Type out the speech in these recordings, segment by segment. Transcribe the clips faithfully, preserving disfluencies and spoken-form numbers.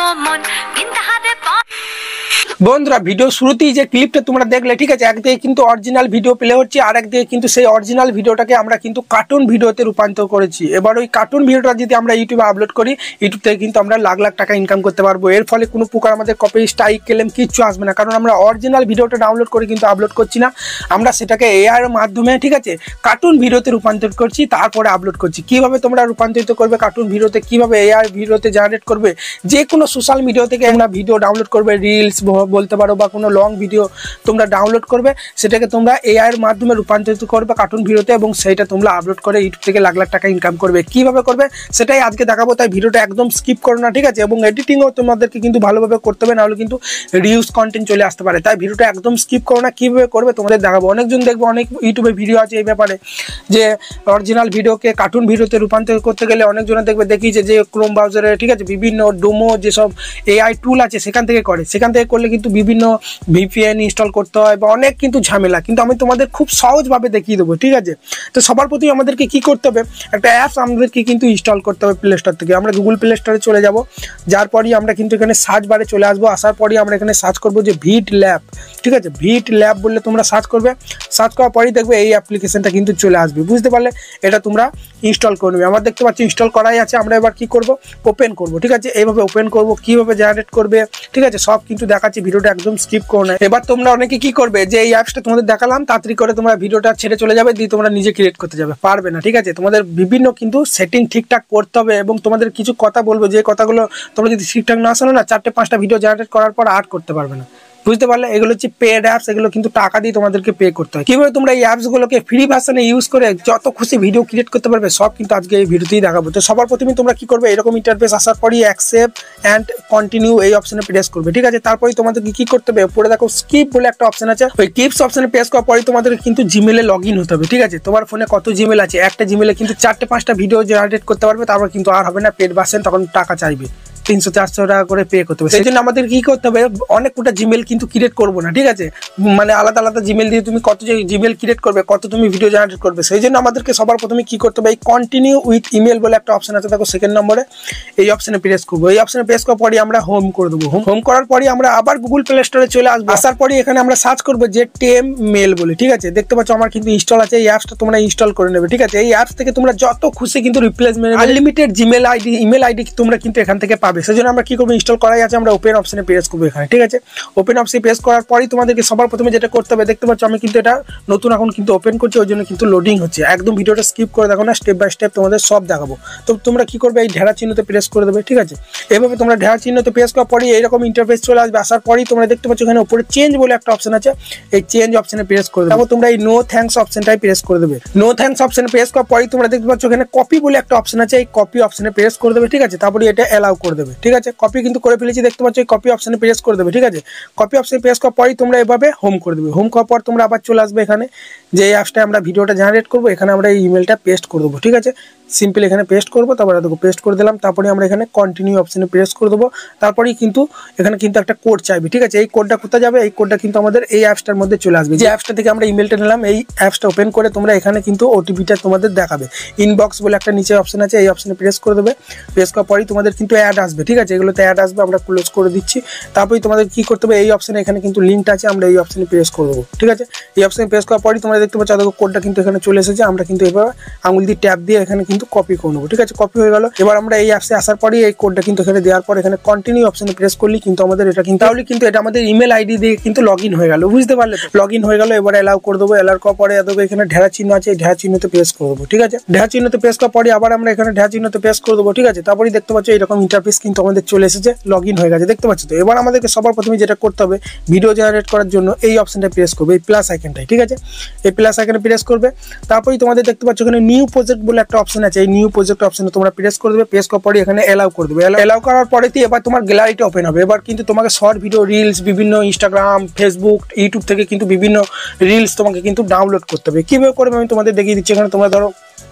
বন্ধুরা ভিডিও শুরুতেই যে ক্লিপটা তোমরা দেখলে ঠিক আছে, একদিকে কিন্তু অরিজিনাল ভিডিও প্লে হচ্ছে আর একদিকে কিন্তু সেই অরিজিনাল ভিডিওটাকে আমরা কিন্তু কার্টুন ভিডিওতে রূপান্তর করেছি। এবার ওই কার্টুন ভিডিওটা যদি আমরা ইউটিউবে আপলোড করি, ইউটিউব থেকে কিন্তু আমরা লাখ লাখ টাকা ইনকাম করতে পারবো। এর ফলে কোনো প্রকার আমাদের কপি স্ট্রাইক ক্লেম কিচ্ছু আসবে না, কারণ আমরা অরিজিনাল ভিডিওটা ডাউনলোড করে কিন্তু আপলোড করছি না, আমরা সেটাকে এআই এর মাধ্যমে ঠিক আছে কার্টুন ভিডিওতে রূপান্তর করছি, তারপরে আপলোড করছি। কিভাবে তোমরা রূপান্তরিত করবে কার্টুন ভিডিওতে, কিভাবে এআই ভিডিওতে জেনারেট করবে, যে কোনো সোশ্যাল মিডিয়া থেকে আমরা ভিডিও ডাউনলোড করবে, রিলস বলতে পারো বা কোনো লং ভিডিও তোমরা ডাউনলোড করবে, সেটাকে তোমরা এআই এর মাধ্যমে রূপান্তরিত করবে কার্টুন ভিডিওতে এবং সেইটা তোমরা আপলোড করে ইউটিউব থেকে লাখ লাখ টাকা ইনকাম করবে। কিভাবে করবে সেটাই আজকে দেখাবো, তাই ভিডিওটা একদম স্কিপ করো না ঠিক আছে। এবং এডিটিংও তোমাদেরকে কিন্তু ভালোভাবে করতে হবে, নাহলে কিন্তু রিউজ কন্টেন্ট চলে আসতে পারে, তাই ভিডিওটা একদম স্কিপ করো না। কিভাবে করবে তোমাদের দেখাবো। অনেকজন দেখবো, অনেক ইউটিউবে ভিডিও আছে এই ব্যাপারে যে অরিজিনাল ভিডিওকে কার্টুন ভিডিওতে রূপান্তর করতে গেলে অনেকজনে দেখবে দেখিয়েছে যে ক্রোম ব্রাউজারে ঠিক আছে বিভিন্ন ডোমো যেসব এআই টুল আছে সেখান থেকে করে, সেখান থেকে করলে কিন্তু বিভিন্ন ভিপিএন ইনস্টল করতে হয় বা অনেক কিন্তু ঝামেলা, কিন্তু আমি তোমাদের খুব সহজভাবে দেখিয়ে দেবো ঠিক আছে। তো সবার প্রথমে আমাদেরকে কি করতে হবে, একটা অ্যাপস আমাদেরকে কিন্তু ইনস্টল করতে হবে প্লে স্টোর থেকে। আমরা গুগল প্লে স্টোরে চলে যাব, যার পরই আমরা কিন্তু এখানে সার্চ বারে চলে আসবো। আসার পরই আমরা এখানে সার্চ করবো যে ভিট ল্যাব ঠিক আছে, ভিট ল্যাব বললে তোমরা সার্চ করবে, সার্চ করার পরই দেখবে এই অ্যাপ্লিকেশনটা কিন্তু চলে আসবে, বুঝতে পারলে। এটা তোমরা ইনস্টল করে নেবে। আমার দেখতে পাচ্ছি ইনস্টল করাই আছে। আমরা এবার কি করব, ওপেন করব ঠিক আছে। এইভাবে ওপেন করব, কিভাবে জেনারেট করবে ঠিক আছে সব কিন্তু দেখাচ্ছি, ভিডিওটা একদম স্কিপ করো না। এবার তোমরা অনেকে কি করবে যে এই অ্যাপসটা তোমাদের দেখালাম, তাড়াতাড়ি করে তোমরা ভিডিওটা ছেড়ে চলে যাবে, দিয়ে তোমরা নিজে ক্রিয়েট করতে যাবে, পারবে না ঠিক আছে। তোমাদের বিভিন্ন কিন্তু সেটিং ঠিকঠাক করতে হবে এবং তোমাদের কিছু কথা বলবো, যে কথাগুলো তোমরা যদি ঠিকঠাক না শোনো না, চারটে পাঁচটা ভিডিও জেনারেট করার পর আর করতে পারবে না, বুঝতে পারলে। এগুলো হচ্ছে পেড অ্যাপস, এগুলো কিন্তু টাকা দিয়ে তোমাদেরকে পে করতে হয়। কিভাবে তোমরা এই অ্যাপসগুলোকে ফ্রি ভার্সনে ইউজ করে যত খুশি ভিডিও ক্রিয়েট করতে পারবে সব কিন্তু আজকে এই ভিডিওতেই দেখাবো। তো সবার প্রথমে তোমরা কি করবে, এরকম ইন্টারফেস আসার পরই অ্যাকসেপ্ট অ্যান্ড কন্টিনিউ এই অপশনে প্রেস করবে ঠিক আছে। তারপরে তোমাদেরকে কি করতে হবে, উপরে দেখো স্কিপ বলে একটা অপশন আছে, ওই টিপস অপশনে প্রেস করার পরে তোমাদের কিন্তু জিমেলে লগ ইন হতে হবে ঠিক আছে। তোমার ফোনে কত জিমেল আছে, একটা জিমেলে কিন্তু চারটে পাঁচটা ভিডিও জেনারেট করতে পারবে, তারপর কিন্তু আর হবে না পেড ভার্সন, তখন টাকা চাইবে, তিনশো চারশো টাকা করে পে করতে হবে। সেই জন্য আমাদের কি করতে হবে, অনেক কোটা জিমেল কিন্তু ক্রিয়েট করবো না ঠিক আছে, মানে আলাদা আলাদা জিমেল দিয়ে তুমি কত যে জিমেল ক্রিয়েট করবে, কত তুমি ভিডিও জেনারেট করবে। সেই জন্য আমাদেরকে সবার প্রথমে কি করতে হবে, এই কন্টিনিউ উইথ ইমেল বলে একটা অপশন আছে, দেখো সেকেন্ড নম্বরে এই অপশনে প্রেস করবো। এই অপশনে প্রেস করার পরে আমরা হোম করে দেবো। হোম করার পরে আমরা আবার গুগল প্লে স্টোরে চলে আসবো। আসার পরে এখানে আমরা সার্চ করবো যে টেম মেল বলে ঠিক আছে। দেখতে পাচ্ছ আমার কিন্তু ইনস্টল আছে, এই অ্যাপসটা তোমরা ইনস্টল করে নেবে ঠিক আছে। এই অ্যাপস থেকে তোমরা যত খুশি কিন্তু replacement unlimited Gmail ID email ID তোমরা কিন্তু এখান থেকে পাবে। সেই জন্য আমরা কি করবো, ইনস্টল করাই আছে, আমরা ওপেন অপশনে প্রেস করবো এখানে ঠিক আছে। ওপেন অপশনে প্রেস করার পরেই তোমাদেরকে সবার প্রথমে যেটা করতে হবে, দেখতে পাচ্ছ আমি কিন্তু এটা নতুন এখন কিন্তু ওপেন করছি, ওই জন্য কিন্তু লোডিং হচ্ছে। একদম ভিডিওটা স্কিপ করে দেখো না, স্টেপ বাই স্টেপ তোমাদের সব দেখাবো। তো তোমরা কি করবে, এই ঢেরা চিহ্নতে প্রেস করে দেবে ঠিক আছে। এভাবে তোমরা ঢেরা চিহ্নতে প্রেস করার পরেই এইরকম ইন্টারফেস চলে আসবে। আসার পরেই তোমরা দেখতে পাচ্ছ এখানে উপরে চেঞ্জ বলে একটা অপশন আছে, এই চেঞ্জ অপশনে প্রেস করে দেবে। তারপর তোমরা এই নো থ্যাঙ্কস অপশনটাই প্রেস করে দেবে। নো থ্যাঙ্কস অপশনে প্রেস করার পরেই তোমরা দেখতে পাচ্ছ এখানে কপি বলে একটা অপশন আছে, এই কপি অপশনে প্রেস করে দেবে ঠিক আছে। তারপরে এটা অ্যালাউ করে দেবে ঠিক আছে। কপি কিন্তু করে ফেলেছি, দেখতে পাচ্ছ এই কপি অপশনে প্রেস করে দেবে ঠিক আছে। কপি অপশনে প্রেস করার পরেই তোমরা এভাবে হোম করে দেবে। হোম করার পর তোমরা আবার চলে আসবে এখানে, যে এই অ্যাপসটা আমরা ভিডিওটা জেনারেট করবো, এখানে আমরা এই ইমেলটা পেস্ট করে দেবো ঠিক আছে। সিম্পল এখানে পেস্ট করবো, তারপরে দেখো পেস্ট করে দিলাম। তারপরে আমরা এখানে কন্টিনিউ অপশনে প্রেস করে দেবো। তারপরেই কিন্তু এখানে কিন্তু একটা কোড চাইবে ঠিক আছে। এই কোডটা কোথায় যাবে, এই কোডটা কিন্তু আমাদের এই অ্যাপসটার মধ্যে চলে আসবে। যে অ্যাপসটা থেকে আমরা ইমেলটা নিলাম, এই অ্যাপসটা ওপেন করে তোমরা এখানে কিন্তু ওটিপিটা তোমাদের দেখাবে। ইনবক্স বলে একটা নিচে অপশন আছে, এই অপশনে প্রেস করে দেবে। প্রেস করার পরেই তোমাদের কিন্তু অ্যাড আসবে ঠিক আছে। এগুলোতে অ্যাড আসবে, আমরা ক্লোজ করে দিচ্ছি। তারপরে তোমাদের কি করতে হবে, এই অপশনে এখানে কিন্তু লিঙ্কটা আছে, আমরা এই অপশনে প্রেস করে দেবো ঠিক আছে। এই অপশনে প্রেস করার পরেই তোমরা দেখতে পাচ্ছ দেখো কোডটা কিন্তু এখানে চলে এসেছে। আমরা কিন্তু এভাবে আঙুল দিয়ে ট্যাপ দিয়ে এখানে কিন্তু কপি করে নেবো ঠিক আছে। কপি হয়ে গেল। এবার আমরা এই অ্যাপসে আসার পরেই এই কোডটা কিন্তু এখানে দেওয়ার পর এখানে কন্টিনিউ অপশনে প্রেস করলে কিন্তু আমাদের এটা কিন্তু তাহলে কিন্তু এটা আমাদের ইমেল আইডি দিয়ে কিন্তু লগ ইন হয়ে গেল, বুঝতে পারলে। লগ ইন হয়ে গেল। এবার অ্যালাউ করে দেবো। অ্যালাউ করার পরে দেখো এখানে ঢেরা চিহ্ন আছে, এই ঢেরা চিহ্নতে প্রেস করে দেবো ঠিক আছে। ঢেরা চিহ্নতে প্রেস করার পরে আবার আমরা এখানে ঢেরা চিহ্নতে প্রেস করে দেবো ঠিক আছে। তারপরে দেখতে পাচ্ছ এরকম ইন্টারফেস কিন্তু আমাদের চলে এসেছে, লগ ইন হয়ে গেছে, দেখতে পাচ্ছ। তো এবার আমাদেরকে সবার প্রথমে যেটা করতে হবে, ভিডিও জেনারেট করার জন্য এই অপশনটা প্রেস করবে, এই প্লাস আইকনটাই ঠিক আছে। এই প্লাস আইকনে প্রেস করবে। তারপরেই তোমাদের দেখতে পাচ্ছ এখানে নিউ প্রজেক্ট বলে একটা অপশন আছে, এই নিউ প্রজেক্ট অপশনে তোমরা প্রেস করে দেবে। প্রেস করার পরে এখানে অ্যালাউ করে দেবে। অ্যালাউ করার পরেই এবার তোমার গ্যালারিটা ওপেন হবে। এবার কিন্তু তোমাকে শর্ট ভিডিও, রিলস, বিভিন্ন ইনস্টাগ্রাম, ফেসবুক, ইউটিউব থেকে কিন্তু বিভিন্ন রিলস তোমাকে কিন্তু ডাউনলোড করতে হবে। কিভাবে করবে আমি তোমাদের দেখিয়ে দিচ্ছি। এখানে তোমরা ধরো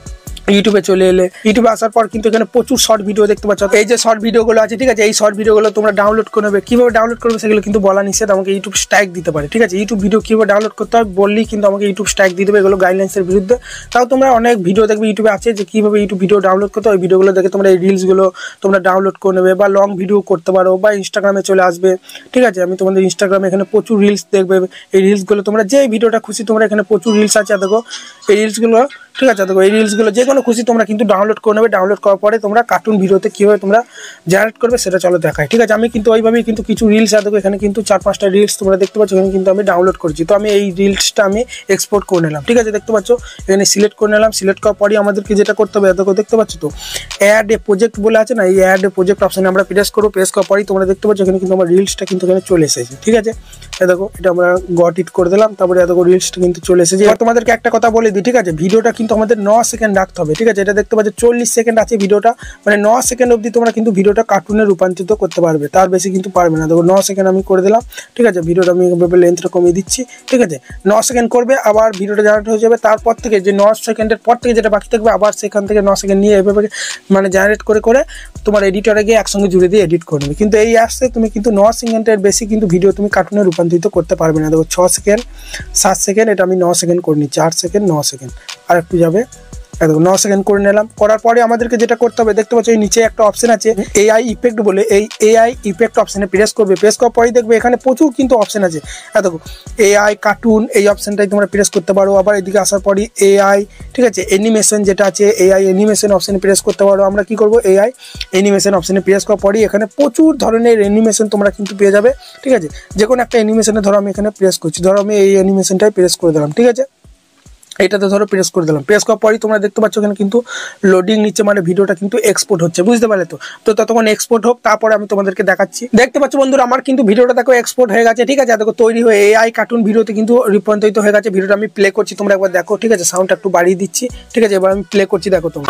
ইউটিউবে চলে এলে ইউটিউবে আসার পর কিন্তু এখানে প্রচুর শর্ট ভিডিও দেখতে পাচ্ছ। এই যে শর্ট ভিডিওগুলো আছে ঠিক আছে, এই শর্ট ভিডিওগুলো তোমরা ডাউনলোড করে নেবে। কীভাবে ডাউনলোড করবে সেগুলো কিন্তু বলা নিষেধ, আমাকে ইউটিউব স্ট্রাইক দিতে পারে ঠিক আছে। ইউটিউব ভিডিও কীভাবে ডাউনলোড করতে হয় বললেই কিন্তু আমাকে ইউটিউব স্ট্রাইক দিয়ে দেবে, এগুলো গাইডলাইন্সের বিরুদ্ধে। তাও তোমরা অনেক ভিডিও দেখবে ইউটিউবে আছে যে কীভাবে ইউটিউব ভিডিও ডাউনলোড করতে হয়, ওই ভিডিওগুলো দেখে তোমরা এই রিলসগুলো তোমরা ডাউনলোড করে নেবে বা লং ভিডিও করতে পারো বা ইনস্টাগ্রামে চলে আসবে ঠিক আছে। আমি তোমাদের ইনস্টাগ্রামে এখানে প্রচুর রিলস দেখবে, এই রিলসগুলো তোমরা যে ভিডিওটা খুশি তোমরা এখানে প্রচুর রিলস আছে দেখো, এই রিলসগুলো ঠিক আছে। দেখো এই রিলসগুলো যে কোনো খুশি তোমরা কিন্তু ডাউনলোড করে নেবে। ডাউনলোড করার পরে তোমরা কার্টুন ভিডিওতে কীভাবে তোমরা জেনারেট করবে সেটা চলো দেখায় ঠিক আছে। আমি কিন্তু ওইভাবেই কিন্তু কিছু রিলস আছে দেখো, এখানে কিন্তু চার পাঁচটা রিলস তোমরা দেখতে পাচ্ছ, এখানে কিন্তু আমি ডাউনলোড করছি। তো আমি এই রিলসটা আমি এক্সপোর্ট করে নিলাম ঠিক আছে। দেখতে পাচ্ছ এখানে সিলেক্ট করে নিলাম, সিলেক্ট করার পরই আমাদেরকে যেটা করতে হবে দেখো, দেখতে পাচ্ছ তো অ্যাড এ প্রজেক্ট বলে আছে না, এই অ্যাড এ প্রজেক্ট অপশানে আমরা প্রেস করবো। প্রেস করার পরই তোমরা দেখতে পাচ্ছ এখানে কিন্তু আমার রিলসটা কিন্তু এখানে চলে এসেছে ঠিক আছে। দেখো এটা আমরা গট ইট করে দিলাম, তারপরে দেখো রিলসটা কিন্তু চলে এসেছে। এবার তোমাদেরকে একটা কথা বলে দিই ঠিক আছে, ভিডিওটা কিন্তু আমাদের ন সেকেন্ড রাখতে হবে ঠিক আছে। এটা দেখতে পাচ্ছ চল্লিশ সেকেন্ড আছে ভিডিওটা, মানে ন সেকেন্ড অবধি তোমরা কিন্তু ভিডিওটা কার্টুনে রূপান্তরিত করতে পারবে, তার বেশি কিন্তু পারবে না। দেখো ন সেকেন্ড আমি করে দিলাম ঠিক আছে। ভিডিওটা আমি এভাবে লেন্থটা কমিয়ে দিচ্ছি ঠিক আছে। ন সেকেন্ড করবে, আবার ভিডিওটা জেনারেট হয়ে যাবে। তারপর থেকে যে ন সেকেন্ডের পর থেকে যেটা বাকি থাকবে আবার সেখান থেকে ন সেকেন্ড নিয়ে এভাবে মানে জেনারেট করে করে তোমার এডিটরে গিয়ে একসঙ্গে জুড়ে দিয়ে এডিট করে নেবে। কিন্তু এই অ্যাপসে তুমি কিন্তু ন সেকেন্ডের বেশি কিন্তু ভিডিও তুমি কার্টুনে রূপান্তরিত করতে পারবে না। দেখো ছ সেকেন্ড, সাত সেকেন্ড, এটা আমি ন সেকেন্ড করে নিচ্ছি, আট সেকেন্ড, ন সেকেন্ড, আর একটু যাবে। দেখো ন সেকেন্ড করে নিলাম। করার পরে আমাদেরকে যেটা করতে হবে দেখতে পাচ্ছ এই নিচে একটা অপশন আছে এআই ইফেক্ট বলে, এই এআই ইফেক্ট অপশানে প্রেস করবে। প্রেস করার পরেই দেখবে এখানে প্রচুর কিন্তু অপশন আছে। দেখো এআই কার্টুন এই অপশানটাই তোমরা প্রেস করতে পারো। আবার এদিকে আসার পরই এআই ঠিক আছে অ্যানিমেশন যেটা আছে, এআই অ্যানিমেশন অপশানে প্রেস করতে পারো। আমরা কি করবো এআই অ্যানিমেশন অপশানে প্রেস করার পরই এখানে প্রচুর ধরনের অ্যানিমেশন তোমরা কিন্তু পেয়ে যাবে ঠিক আছে। যে কোনো একটা অ্যানিমেশনে ধরো আমি এখানে প্রেস করছি, ধরো আমি এই অ্যানিমেশনটাই প্রেস করে দিলাম ঠিক আছে। এইটাতে ধরো প্রেস করে দিলাম, প্রেস করার পরই তোমরা দেখতে পাচ্ছ এখানে কিন্তু লোডিং নিচ্ছে, মানে ভিডিওটা কিন্তু এক্সপোর্ট হচ্ছে, বুঝতে পারলে তো। তো ততক্ষণ এক্সপোর্ট হোক, তারপরে আমি তোমাদেরকে দেখাচ্ছি। দেখতে পাচ্ছ বন্ধুরা আমার কিন্তু ভিডিওটা দেখো এক্সপোর্ট হয়ে গেছে ঠিক আছে। দেখো তৈরি হয়ে এআই কার্টুন ভিডিওতে কিন্তু রূপান্তরিত হয়ে গেছে। ভিডিওটা আমি প্লে করছি, তোমরা একবার দেখো ঠিক আছে। সাউন্ডটা একটু বাড়িয়ে দিচ্ছি ঠিক আছে। এবার আমি প্লে করছি, দেখো তোমরা।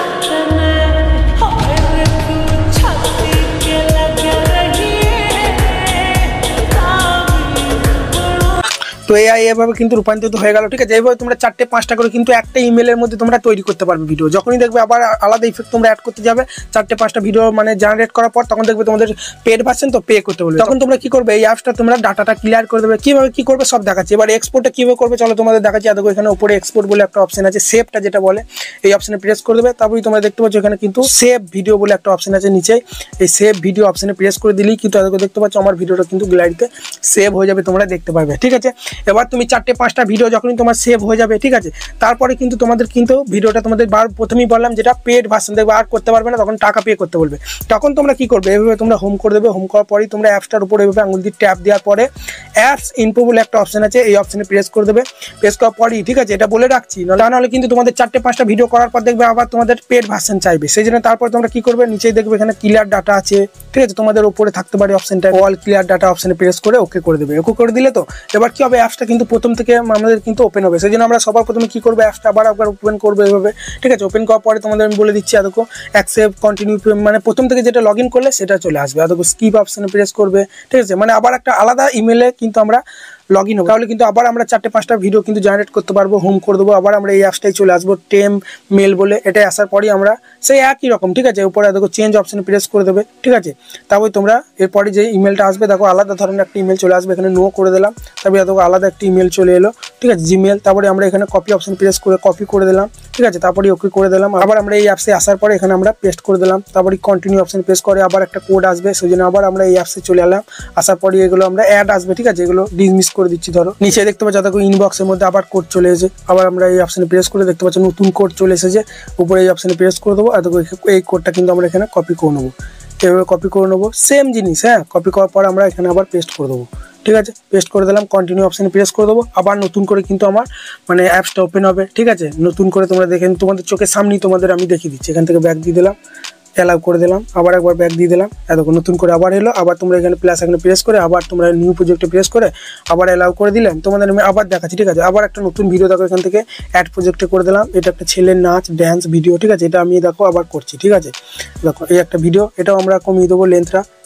তো এআই এভাবে কিন্তু রূপান্তরিত হয়ে গেল ঠিক আছে। এইভাবে তোমরা চারটে পাঁচটা করে কিন্তু একটা ইমেলের মধ্যে তোমরা তৈরি করতে পারবে ভিডিও। যখনই দেখবে আবার আলাদা ইফেক্ট তোমরা অ্যাড করতে যাবে চারটে পাঁচটা ভিডিও মানে জেনারেট করার পর, তখন দেখবে তোমাদের পেড ভার্সন তো পে করতে বলবে। তখন তোমরা কি করবে এই অ্যাপসটা তোমরা ডাটাটা ক্লিয়ার করে দেবে। কিভাবে কি করবে সব দেখাচ্ছি। এবার এক্সপোর্টটা কিভাবে করবে চলো তোমাদের দেখাচ্ছি। দেখো এখানে উপরে এক্সপোর্ট বলে একটা অপশন আছে, সেভটা যেটা বলে এই অপশনে প্রেস করে দেবে। তারপরে তোমরা দেখতে পাচ্ছ এখানে কিন্তু সেভ ভিডিও বলে একটা অপশন আছে নিচে, এই সেভ ভিডিও অপশনে প্রেস করে দিলেই কিন্তু দেখতে পাচ্ছ আমার ভিডিওটা কিন্তু গ্যালারিতে সেভ হয়ে যাবে, তোমরা দেখতে পারবে ঠিক আছে। এবার তুমি চারটে পাঁচটা ভিডিও যখনই তোমার সেভ হয়ে যাবে ঠিক আছে, তারপরে কিন্তু তোমাদের কিন্তু ভিডিওটা তোমাদের বার প্রথমেই বললাম যেটা পেড ভার্সন দেখবে, আর করতে পারবে না, তখন টাকা পে করতে বলবে। তখন তোমরা কি করবে এভাবে তোমরা হোম করে দেবে। হোম করার পরেই তোমরা অ্যাপসটার উপরে এভাবে আঙুল দিয়ে ট্যাপ দেওয়ার পরে অ্যাপস ইনফো বলে একটা অপশন আছে, এই অপশনে প্রেস করে দেবে। প্রেস করার পরই ঠিক আছে, এটা বলে রাখছি, তা নাহলে কিন্তু তোমাদের চারটে পাঁচটা ভিডিও করার পর দেখবে আবার তোমাদের পেড ভার্সন চাইবে। সেই জন্য তারপর তোমরা কি করবে নিচেই দেখবে এখানে ক্লিয়ার ডাটা আছে ঠিক আছে, তোমাদের উপরে থাকতে পারে অপশনটা, অল ক্লিয়ার ডাটা অপশনে প্রেস করে ওকে করে দেবে। ওকে করে দিলে তো এবার কি হবে অ্যাপসটা কিন্তু প্রথম থেকে আমাদের কিন্তু ওপেন হবে। সেই জন্য আমরা সবার প্রথমে কি করবো অ্যাপসটা আবার একবার ওপেন করবো এভাবে ঠিক আছে। ওপেন করার পরে তোমাদের আমি বলে দিচ্ছি দেখো অ্যাকসেপ্ট কন্টিনিউ, মানে প্রথম থেকে যেটা লগ ইন করলে সেটা চলে আসবে। দেখো স্কিপ অপশনে প্রেস করবে ঠিক আছে, মানে আবার একটা আলাদা ইমেলে কিন্তু আমরা লগ ইন হবে, তাহলে কিন্তু আবার আমরা চারটে পাঁচটা ভিডিও কিন্তু জেনারেট করতে পারবো। হোম করে দেবো, আবার আমরা এই অ্যাপসটাই চলে আসবো টেম মেল বলে, এটাই আসার পরেই আমরা সেই একই রকম ঠিক আছে উপরে দেখো চেঞ্জ অপশনে প্রেস করে দেবে ঠিক আছে। তারপরে তোমরা এরপরে যে ইমেলটা আসবে দেখো আলাদা ধরনের একটা ইমেল চলে আসবে, এখানে নো করে দিলাম। তারপরে দেখো আলাদা একটা ইমেল চলে এলো ঠিক আছে জিমেল। তারপরে আমরা এখানে কপি অপশন প্রেস করে কপি করে দিলাম ঠিক আছে, তারপরে ওকে করে দিলাম। আবার আমরা এই অ্যাপসে আসার পরে এখানে আমরা পেস্ট করে দিলাম। তারপরে কন্টিনিউ অপশন প্রেস করে আবার একটা কোড আসবে, সেই জন্য আবার আমরা এই অ্যাপসে চলে এলাম। আসার পরে এগুলো আমরা অ্যাড আসবে ঠিক আছে, এগুলো ডিসমিস করে দিচ্ছি। ধরো নিচে দেখতে পাচ্ছ দেখো ইনবক্সের মধ্যে আবার কোড চলে এসেছে, আবার আমরা এই অপশনে প্রেস করে দেখতে পাচ্ছ নতুন কোড চলে এসেছে, উপরে এই অপশনে প্রেস করে দেবো। আর দেখো এই কোডটা কিন্তু আমরা এখানে কপি করে নেবো, এভাবে কপি করে নেবো সেম জিনিস। হ্যাঁ কপি করার পর আমরা এখানে আবার পেস্ট করে দেবো ঠিক আছে, পেস্ট করে দিলাম। কন্টিনিউ অপশনে প্রেস করে দেবো, আবার নতুন করে কিন্তু আমার মানে অ্যাপসটা ওপেন হবে ঠিক আছে। নতুন করে তোমরা দেখে তোমাদের চোখের সামনেই তোমাদের আমি দেখিয়ে দিচ্ছি। এখান থেকে ব্যাক দিয়ে দিলাম, অ্যালাউ করে দিলাম, আবার একবার ব্যাক দিয়ে দিলাম। দেখো নতুন করে আবার এলো, আবার তোমরা এখানে প্লাস এখানে প্রেস করে আবার তোমরা নিউ প্রজেক্টে প্রেস করে আবার অ্যালাউ করে দিলাম। তোমাদের আমি আবার দেখাচ্ছি ঠিক আছে। আবার একটা নতুন ভিডিও দেখো এখান থেকে অ্যাড প্রজেক্টে করে দিলাম। এটা একটা ছেলের নাচ ড্যান্স ভিডিও ঠিক আছে, এটা আমি দেখো আবার করছি ঠিক আছে। দেখো এই একটা ভিডিও, এটাও আমরা কমিয়ে দেবো লেন্থটা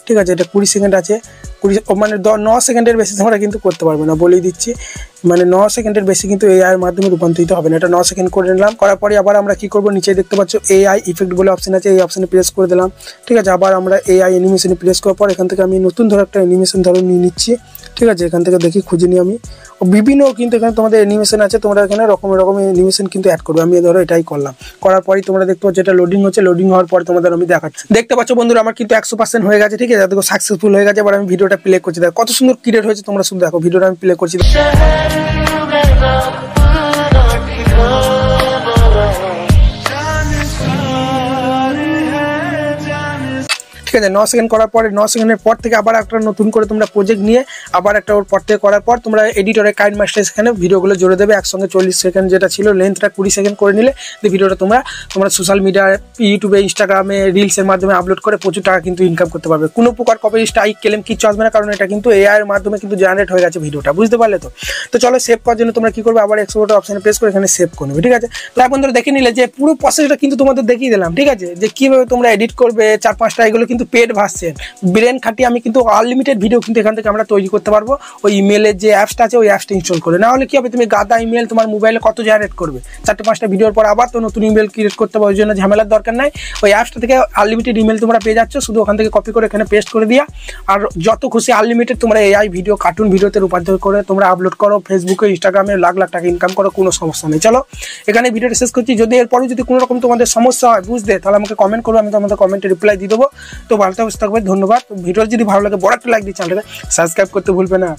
ঠিক আছে, এটা কুড়ি সেকেন্ড আছে, কুড়ি মানে ন সেকেন্ডের বেশি তোমরা কিন্তু করতে পারবে না, বলেই দিচ্ছি। মানে ন সেকেন্ডের বেশি কিন্তু এআই এর মাধ্যমে রূপান্তরিত হবে না। এটা ন সেকেন্ড করে নিলাম, করার পরে আবার আমরা কি করব, নিচে দেখতে পাচ্ছ এআই ইফেক্ট বলে অপশন আছে, এই অপশনে প্রেস করে দিলাম। ঠিক আছে, আবার আমরা এআই অ্যানিমেশনে প্রেস করার পর এখান থেকে আমি নতুন ধরো একটা অ্যানিমেশন ধরো নিয়ে নিচ্ছি। ঠিক আছে, এখান থেকে দেখি খুঁজে নিই আমি, বিভিন্ন কিন্তু এখানে তোমাদের অ্যানিমেশন আছে, তোমরা এখানে রকম রকম অ্যানিমেশন কিন্তু অ্যাড করবে। আমি ধরো এটাই করলাম, করার পরই তোমরা দেখতে পাচ্ছ এটা লোডিং হচ্ছে, লোডিং হওয়ার পর তোমাদের আমি দেখাচ্ছি। দেখতে পাচ্ছ বন্ধুরা আমার কিন্তু একশো পার্সেন্ট হয়ে গেছে। ঠিক আছে, দেখো সাকসেসফুল হয়ে গেছে। এবার আমি ভিডিওটা প্লে করছি, দেখো কত সুন্দর ক্রিয়েট হয়েছে, তোমরা শুধু দেখো ভিডিওটা আমি প্লে করছি। ঠিক আছে, ন সেকেন্ড করার পরে ন সেকেন্ডের পর থেকে আবার একটা নতুন করে তোমরা প্রজেক্ট নিয়ে আবার একটা ওর পর থেকে করার পর তোমরা এডিটরে কাইন মাস্টার সেখানে ভিডিওগুলো জুড়ে দেবে একসঙ্গে। চল্লিশ সেকেন্ড যেটা ছিল লেন্থটা কুড়ি সেকেন্ড করে নিলে ভিডিওটা তোমরা তোমরা সোশ্যাল মিডিয়া, ইউটিউবে, ইনস্টাগ্রামে, রিলসের মাধ্যমে আপলোড করে প্রচুর টাকা কিন্তু ইনকাম করতে পারবে। কোনো প্রকার কপি স্ট্রাইক ক্লেম কিচ্ছু আসবে না, কারণ এটা কিন্তু এআই এর মাধ্যমে কিন্তু জেনারেট হয়ে গেছে ভিডিওটা, বুঝতে পারলে তো। তো চলো সেভ করার জন্য তোমরা কি করবে, আবার এক্সপোর্ট অপশনে প্রেস করে এখানে সেভ করে নেবে। ঠিক আছে, তো এখন ধরে দেখে নিলে যে পুরো প্রসেসটা কিন্তু তোমাদের দেখিয়ে দিলাম। ঠিক আছে, যে কিভাবে তোমরা এডিট করবে, চার পাঁচটা এগুলো কিন্তু পেড ভার্সন, ব্রেন খাটিয়ে আমি কিন্তু আনলিমিটেড ভিডিও কিন্তু এখান থেকে আমরা তৈরি করতে পারবো। ওই ইমেলের যে অ্যাপসটা আছে ওই অ্যাপসটা ইনস্টল করে, না হলে কি হবে, তুমি গাদা ইমেল তোমার মোবাইলে কত জেনারেট করবে, চারটে পাঁচটা ভিডিওর পর আবার তো নতুন ইমেল ক্রিয়েট করতে হবে, ওই জন্য ঝামেলার দরকার নাই। ওই অ্যাপসটা থেকে আনলিমিটেড ইমেল তোমরা পেয়ে যাচ্ছ, শুধু ওখান থেকে কপি করে এখানে পেস্ট করে দিয়া আর যত খুশি আনলিমিটেড তোমরা এআই ভিডিও, কার্টুন ভিডিওতে রূপান্তর করে তোমরা আপলোড করো, ফেসবুকে, ইনস্টাগ্রামে লাখ লাখ টাকা ইনকাম করো, কোনো সমস্যা নেই। চলো এখানে ভিডিওটা শেষ করছি। যদি এরপরে যদি কোনো রকম তোমাদের সমস্যা হয় বুঝতে, তাহলে আমাকে কমেন্ট করো, আমি তোমাদের কমেন্টে রিপ্লাই দিয়ে দেবো। তো ভালো থাকবে, ধন্যবাদ। ভিডিও যদি ভালো লাগে বড় একটা লাইক দিয়ে চ্যানেলটাকে সাবস্ক্রাইব করতে ভুলবে না।